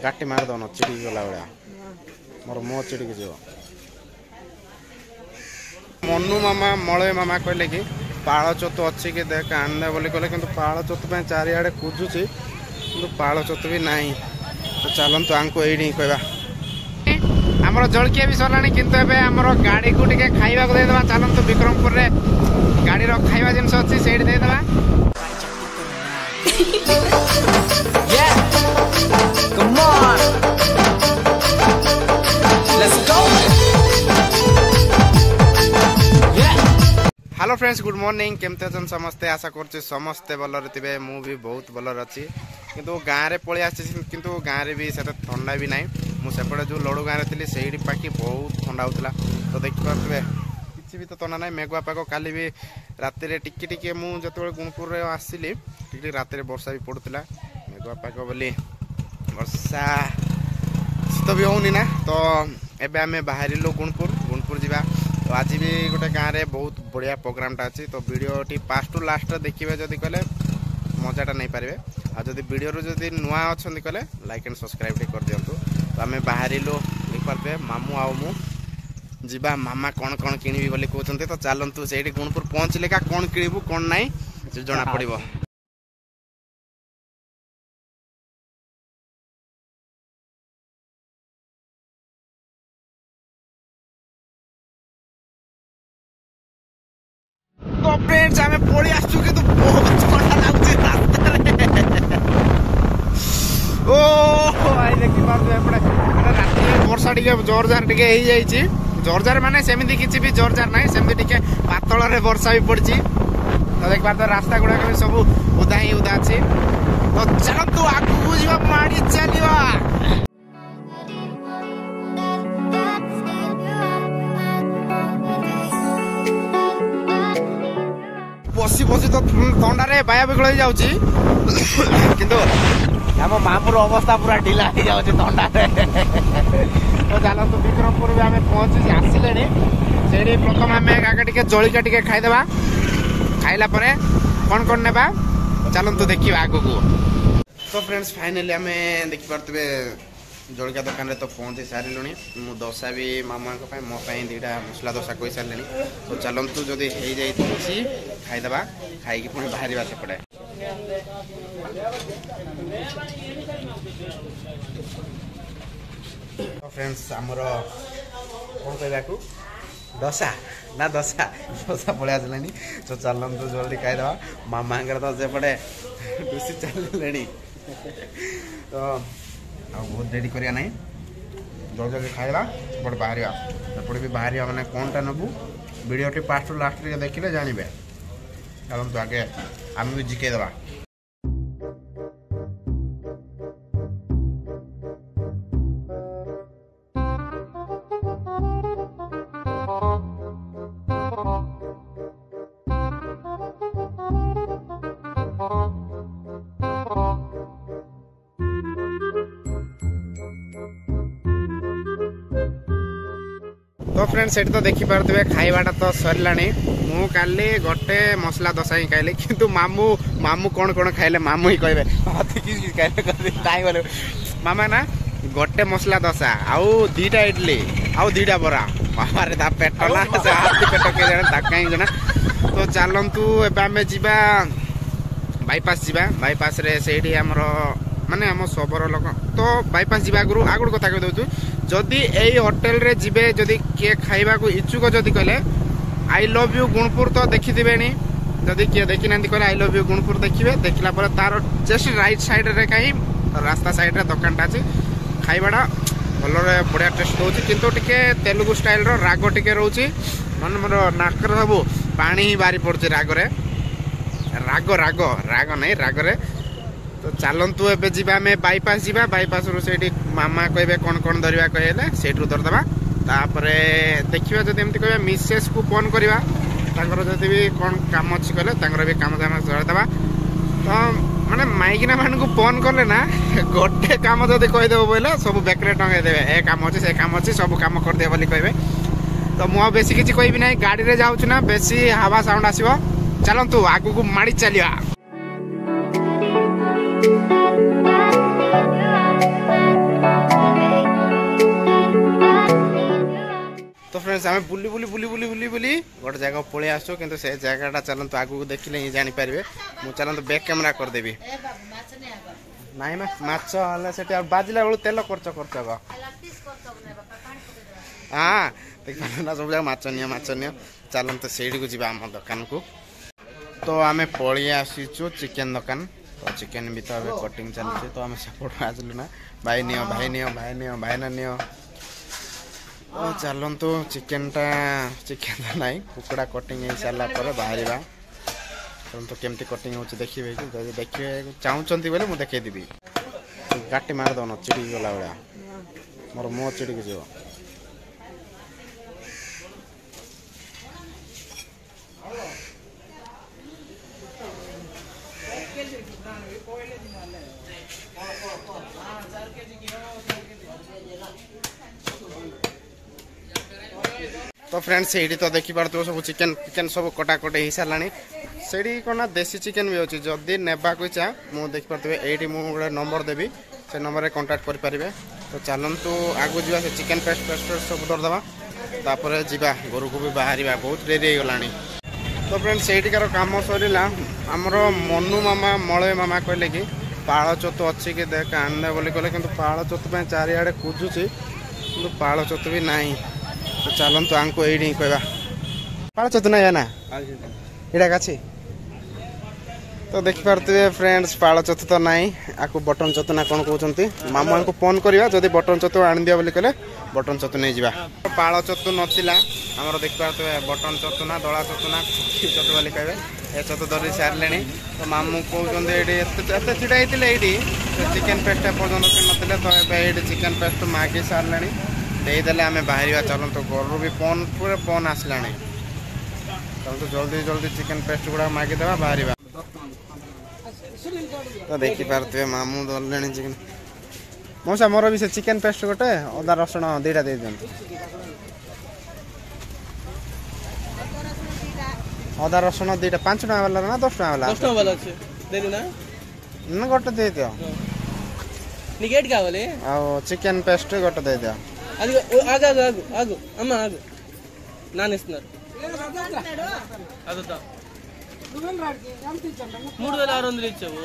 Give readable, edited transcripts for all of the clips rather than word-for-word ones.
काटी मार दौन चिड़ी गला भाया मोर मो चिड़ी जीव मनु मामा मलय मामा कहले कि पाळ चतु अच्छी कि देख आने बोली कहले कि पाळ चतु चारिआडे खोजुची कि पाळ चतु भी नहीं तो चलतु आमको ये कहवा आमर जलखिया भी सरला किंतु एबे आमर गाड़ी को टिके खाइबा को देदेबा चलतु विक्रमपुर रे गाड़ी रो खाइबा जिनस अछि सेठी देदेबा Come on, let's go. Hello friends good morning केमते अछन समस्ते आशा करछि समस्ते भलरे थिबे मु भी बहुत भलरे अछि किंतु गाँ रे पळि आछि किंतु गाँ रे भी सेते ठंडा भी नाही मु सेपटे जो लडू गाँ रे थिली सेही पाखी बहुत ठंडा होतला तो देखि पारथिबे किछि भी तो तना नाही मेघुआ पाग काली भी राति रे टिके टिके मु जतबे गुणपुर रे आसिली टिके राति रे वर्षा भी पडुतला मेघुआ पाग बोली वर्षा शीत भी होनी ना तो एबे आमे बाहरिलो गुणपुर जीवा तो आज भी गोटे गाँव में बहुत बढ़िया प्रोग्रामटा अच्छी तो वीडियो टी फास्ट टू लास्ट देखिए जदि कहले मजाटा नहीं पारे आदि वीडियो जदि नुआ अच्छा कहले लाइक एंड सब्सक्राइब कर दिंतु तो आम बाहरिलु देखिए मामू आउ मु जीवा मामा कौन कौन किणवी बोली कहते तो चलतु से गुणपुर पहुँचले का कौन किणबू कौन ना जना पड़ो तो फ्रेंड्स आमे पळी आसु कि तो बहुत ठंडा लागुची रास्ता रे ओ आई देखि पारबे एपडे राति वर्षा टिके जोरजार टिके हेई जाईची जोरजार माने सेमिति किछि भी जोरजार नाही सेमिति टिके पातळ रे वर्षा भी पड़ची तो देख पार रास्ता गुडा के सब उदा ही उदा अछि तो चलतु आगु बुझिबा माडी चलिबा बसी बसी तो थंडा बाया बिगड़ जाऊँगी किंतु आम मामूर अवस्था पूरा ढिला हो जाऊँगी थंडा तो चलतु विक्रमपुर भी आम पहुँची आसिले से प्रथम आम आगे टे जलिका टे खाईदेवा खाइला कौन कौन ने चलतु देखा आग को तो फ्रेंड्स फाइनाली आम देखिपे जलिका दुकान तो पहुँची सारे मु दशा भी मामा मो दीटा मसला दशा कही सारे तो चलतु जदि हो जाए खाईदेवा खाई पुणी बाहर सेपटे तो फ्रेंड्स आमर कौन कहवा दशा ना दशा दशा पलि आसला तो चलतु जल्दी खाईदेवा मामा तो सेपटे डुसी चलने तो बहुत डेरी करिया नहीं जल्दी जल्दी खाइबा एपटे बाहर एपटे भी बाहर मैंने कौनटा नबू वीडियो टी फास्ट लास्ट देखिले जानवे चलते आगे आम भी जिकेदेवा तो फ्रेंड्स तो देखिपे खाइबाटा तो सरला मु काली गोटे मसला दशा ही खाइली किंतु मामू मामू कौन कौन खाइले मामू ही कहबे बोले मामा ना गोटे मसला दशा आउ दीटा इडली आउ दीटा बरा बाबारे ता पेट ना पेट के कहीं जना तो चलतु एबे जीवा बाईपास जीवा बाईपास रे सेठी हमर माने हम सबरो लोक तो बाईपास जीवा आगुड़ कथा कह दउछु जदि एई होटल रे जिबे जदि के खाइबा को इच्छुक जदि कहले आई लव यू गुणपुर तो देखिथिबे नी जदि के देखि नांती कहले आई लव यू गुणपुर देखिबे देखला पर तार जस्ट राइट साइड रे कहीं रास्ता साइड रे दुकानटा अछि खाइबाडा भलरे बढ़िया टेस्ट होछि किंतु टिके तेलुगु स्टाइल रो राग टिके रहउछि मन मोर नाकर सब पानी ही बारी पड़छि राग रे राग राग राग नहीं राग रे तो चलतु एबे जीवा में बाईपास जीवा बाईपास रो सेठी मामा कहबे कौन कौन धरिबा कहले सेठू धरदबा तापरे देखिबा जदि एमती कहबे मिसेस को फोन करबा तांकर जदि भी कौन काम अछि कहले तांकर भी काम दाम धरदबा तो माने माइकिना मान को फोन करले ना गोटे काम जदि कहि देबो बोले सब बेकरे टंगे देबे ए काम अछि से काम अछि सब काम कर दे बोली कहबे तो मु बेसी किछि कहबी नै गाड़ी रे जाउछु ना बेसी हवा साउंड आसीबो चलतु आगु को माडी चलिया फ्रेंड्स आम बुली बुली बुली बुली बुली बुली गोटे जगह पलि आसु किंतु से जगहटा चलतु आगू देखिले ही जानी पारे मु चलतु बैक कैमेरा करदेवी नाई माछ से बाजिला बेलू तेल खर्च खर्च हाँ देख ना सब जगह माछ नियो चलतु से आम दुकान को तो आम पलि आसीचु चिकेन दुकान तो चिकेन भी तो कटिंग चलती तो आम सपोर्ट आसलु ना भाई नियो भाई नियो भाई नियो भाई ना नियो तो चलतु चिकेन तो ना कुकड़ा कटिंग हो सारा पर बाहर चलतु केमती कटिंग हो देखिए जब देखिए चाहते बोले मुझे देखी काटी मार दौन चिड़ी गला भाया मोर मुह चिड़ी जीव तो फ्रेंड्स से तो देखी पार्थ सब चिकेन चिकेन सब कटाकटे हो सारा से कौन देसी चिकेन भी अच्छी जदि नेबाक इच्छा मुझे देखिपे ये मुझे नंबर देवी से नंबर में कंटाक्ट करेंगे तो चलतु आगू जा से चिकेन पेस्ट पेस्ट सब धरदे तापर जा घर को भी बाहर बहुत डेरी हो गला तो फ्रेंड्स सेठिकार कम सरला आमर मनु मामा मलय मामा कहले कि पाଳ ଚତୁ अच्छी कि देख आने बोली कहले कि पाଳ ଚତୁ चारिआडे खोजुची कि पाଳ ଚତୁ भी नहीं तो चलतु आमको ये कहवा पाଳ ଚତୁ ना ना इड़ा काछी तो देखिपे फ्रेंड्स पाळ चतु तो नाई आपको बटन चतु ना कौन कहते मामू को फोन करवा जदि बटन चतु आनी दिया बोली कहले बटन चतु नहीं जा पाळ चतु नाला आमर देखिपे बटन चतु ना दला चतु ना चतु बोली कहे ए चतु धरी सारे तो मामू कहते छिड़ा होते ये चिकेन पेस्ट पर्यटन किन तो ये चिकेन पेस्ट मागी सारे देदेले आम बाहर चलतु घर भी फोन पूरा फोन आसला चलतु जल्दी जल्दी चिकेन पेस्ट गुड़ा मागिदेवा बाहर तो देखिपे मामू धरले चिकेन मौसा मोर भी से चिकेन पेस्ट गोटे अदा रसुण दीटा दे दिखाँ अदा रसुण दीटा 5 टका वाला ना 10 टका वाला 10 टका वाला আছে दे देना ना गोटे दे दियो निकेट కావాలి आ चिकेन पेस्ट गोटे दे दियो అది ఆగు ఆగు ఆగు ఆగు అమ్మ ఆగు నాన్న ఇస్తున్నారు అదొద్దా 3600 ఇచ్చావు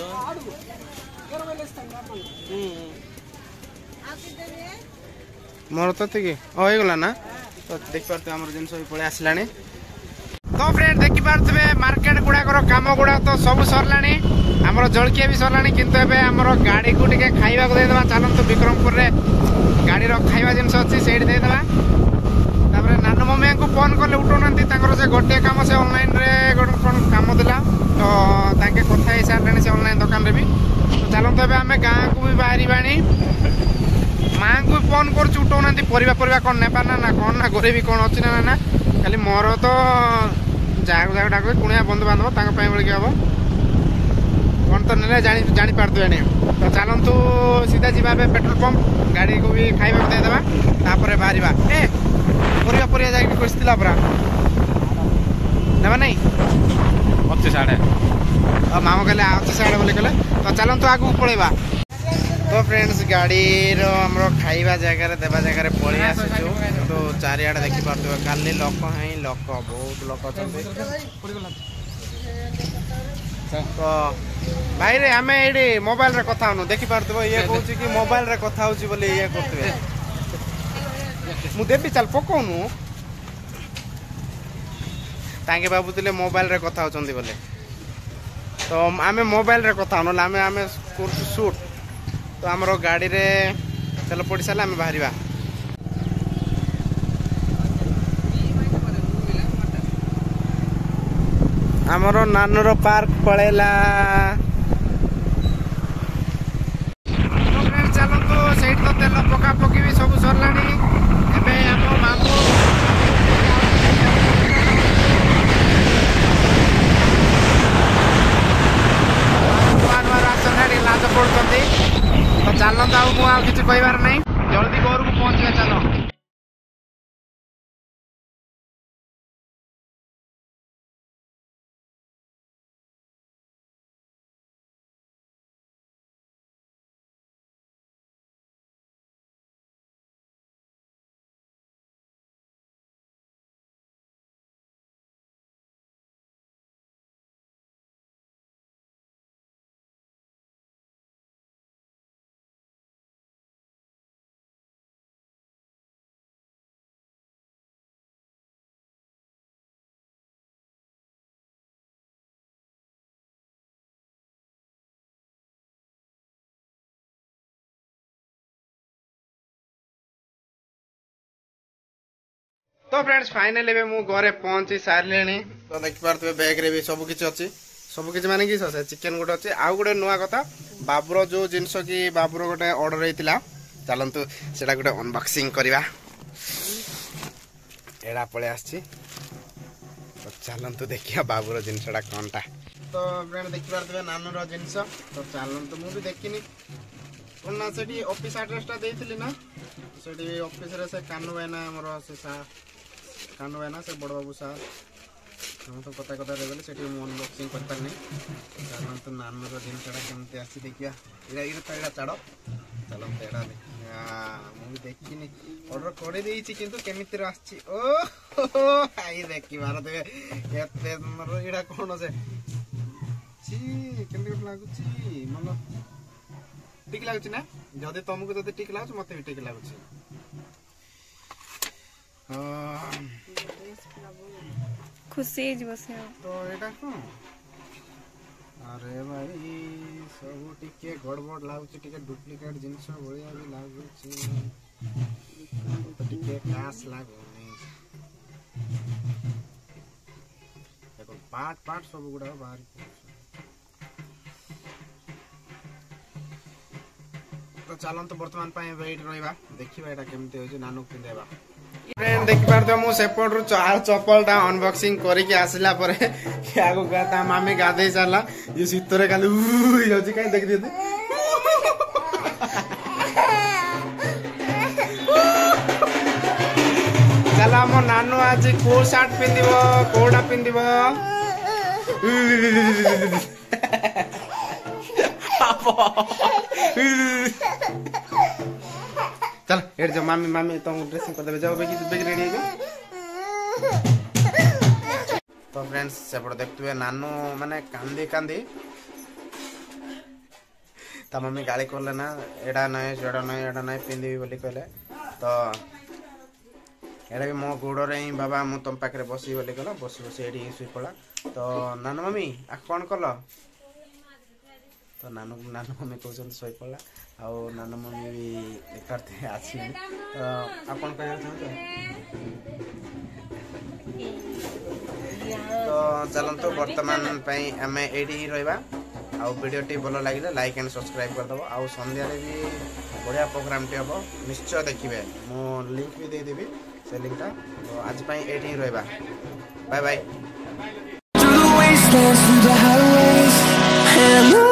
मोर तो थी हो गला ना तो देख पार्थ आम जिन पलि आसला तो फ्रेंड देखी पारे मार्केट गुड़ाकर कम गुड़ा तो सब सरला आमर जलखिया भी सरला किंतु आमर गाड़ी को टे खाइबा को देदेबा चलतु विक्रमपुर रे गाड़ी खाइबा जिनस अच्छी से देदेबा तापर नानू मम्मी को फोन कले उठाऊना से गोटे कम से ऑनलाइन रे गोटे कौन कम दिला तो ताके कथा ही सारे से ऑनलाइन दुकान रे भी तो चलतु आम गाँ को भी बाहर माँ को भी फोन कर उठाऊना परिवा परिवा कौन नेबा ना कौन ना घरे भी कौन अच्छी ना ना खाली मोर तो जहाँ जगह डाक कुणिया बंधु बांधव बोलिक हम कौन तो ने जानी पारे तो चलतु सीधा जीवा पेट्रोल पंप गाड़ी को भी खाइबा देदेबा तापर बाहर ए परिया परिया जाके खोजला परा नेबा नहीं 25 मामा कहले 25 बोली कहले तो चलतु आगू पलैबा तो फ्रेंड्स गाड़ी हमरो खाइबा जगह देवा जगह पलि आसु तो चारिआडे देखी पार्थिव खाली लोक हाँ लोक बहुत लोक तो भाई रे आम ये मोबाइल रे कथा हूँ देखी पार्थिव ये कहूँ कि मोबाइल रे कथा हूँ बोली ये करते मुझे चल पकाउनु तांके भावुले मोबाइल रे कथा होचंदी बोले तो आम मोबाइल रे कथा हूँ आम आम शूट तो आमर गाड़ी रे तेल पड़ी सारे आम बाहर आमर नानूर पार्क पड़ेला चलतु से तो तेल पका पकी भी सब सरला मामू लाज पड़ते तो चलता मुझे किसी कहबार नहीं जल्दी घर को पहुंचे चलो। तो फ्रेंड्स फाइनली भी मु घरे पहुंची सारे तो देखिपे बैग रे भी सब किछि अछि सब किछि माने कि चिकेन गोटे अच्छे आउ गोटे नुआ कथा बाबुर जो जिनस कि बाबुर गोटे ऑर्डर होता चलतु सेटा गोटे अनबॉक्सिंग करवा एड़ा पळे आछि तो चलतु देखिया बाबुर जिनसटा कोनटा तो फ्रेंड देखि पारथबे नानूर जिनस तो चलतु मु भी देखिनी कोन ना सेठी ऑफिस एड्रेसटा देइथिली ना सेठी ऑफिस रे से कानू भाईना हमर से कानू भाईना से बड़ बाबू सा हम तो कथा कथा रे सेठी मु अनबॉक्सिंग करता नहीं चलतु नानूर जिनसटा केमते आसी देखिया इरा तो इरा चाड़ो चलतु एड़ा देखिया मु देखिनी ऑर्डर करे देइछि किंतु केमितिर आछि ओ आई देखि भारत एते मरो इडा कोन से छी केमते लागुछि मन ठीक लागुछि ना जदि तुमको जदि ठीक लागुछि मते भी ठीक लागुछि खुशी बसे तो एटा कोन अरे भाई सब टिके गड़बड़ लागुछि टिके डुप्लीकेट जिंस भलिया भी लागुछि तो टिके खास लागुनी देखो पार्ट पार्ट सब गुडा बाहर तो चलन तो वर्तमान पाए वेट रहिबा देखिबा एटा केमते होय जे नानू पिंदेबा फ्रेंड देखि पारतो मु सेपट रु चार चप्पलटा अनबॉक्सिंग करि के आसिला परे क्या को कहता मामी गाधे चला ये सितरे खाली जाउछि काई देख दियते चला मो नानू आज को शर्ट पिंदिबो कोडा पिंदिबो चल एड जो मामी मामी तुम ड्रेसिंग कर देबे जाओ बेग रेडी हो तो फ्रेंड्स सेपड़ देखतुए नानू माने कांदी कांदी ता मम्मी गाली करले ना एडा नै जेडा नै एडा नै पिंदी बोली कहले तो एडा भी मो गुडो रे बाबा मु तुम पाखरे बसी बोली कहला बसी बसी एडी सुई पड़ा तो नानू मम्मी आ कोन कलो तो नानू मम्मी कहते शई पड़ा आउ नानू मम्मी भी करते आसी आपन कह तो चलते वर्तमान आम ये रहा आउ वीडियो भल लगे लाइक एंड सब्सक्राइब करदेव आउ संध्या भी बढ़िया प्रोग्राम टी हम निश्चय देखिए मु लिंक भी देदेवी से लिंकटा तो आज ये रहा बाय बाय